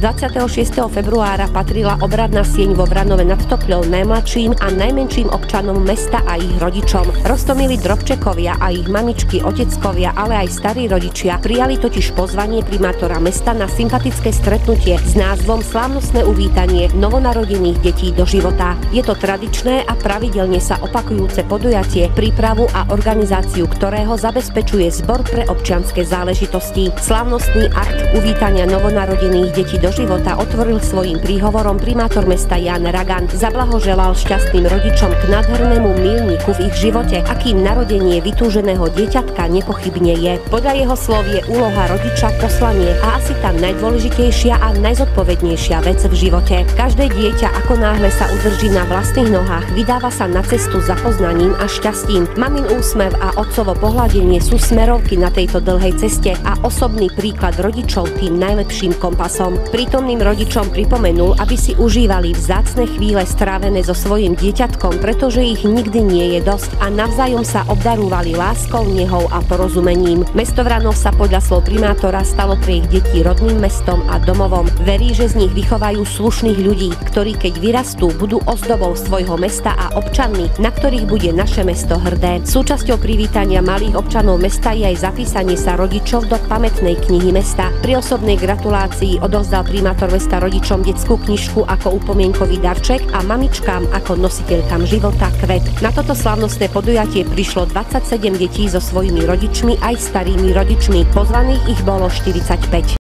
26. februára patrila obradná sieň vo Vranove nad Topľou najmladším a najmenším občanom mesta a ich rodičom. Roztomilí drobčekovia a ich mamičky, oteckovia, ale aj starí rodičia prijali totiž pozvanie primátora mesta na sympatické stretnutie s názvom Slávnostné uvítanie novonarodených detí do života. Je to tradičné a pravidelne sa opakujúce podujatie, prípravu a organizáciu ktorého zabezpečuje Zbor pre občianske záležitosti. Slávnostný akt uvítania novonarodených detí do života otvoril svojím príhovorom primátor mesta Ján Ragan. Zablahoželal šťastným rodičom k nádhernému míľniku v ich živote, akým narodenie vytúženého dieťatka nepochybne je. Podľa jeho slov je úloha rodiča poslanie a asi tá najdôležitejšia a najzodpovednejšia vec v živote. Každé dieťa, ako náhle sa udrží na vlastných nohách, vydáva sa na cestu za poznaním a šťastím. Mamin úsmev a otcovo pohľadenie sú smerovky na tejto dlhej ceste a osobný príklad rodičov tým najlepším kompasom. Prítomným rodičom pripomenul, aby si užívali vzácne chvíle strávené so svojím dieťatkom, pretože ich nikdy nie je dosť a navzájom sa obdarúvali láskou, nehou a porozumením. Mesto Vranov sa podľa slov primátora stalo pre ich detí rodným mestom a domovom. Verí, že z nich vychovajú slušných ľudí, ktorí keď vyrastú, budú ozdobou svojho mesta a občanmi, na ktorých bude naše mesto hrdé. Súčasťou privítania malých občanov mesta je aj zapísanie sa rodičov do pamätnej knihy mesta. Pri osobnej gratulácii odovzdal primátor mesta rodičom detskú knižku ako upomienkový darček a mamičkám ako nositeľkám života kvet. Na toto slávnostné podujatie prišlo 27 detí so svojimi rodičmi aj starými rodičmi. Pozvaných ich bolo 45.